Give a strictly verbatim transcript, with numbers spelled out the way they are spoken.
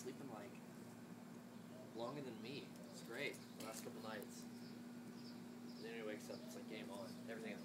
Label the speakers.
Speaker 1: sleeping like longer than me. It's great. The last couple nights. And then he wakes up, it's like game on. Everything in the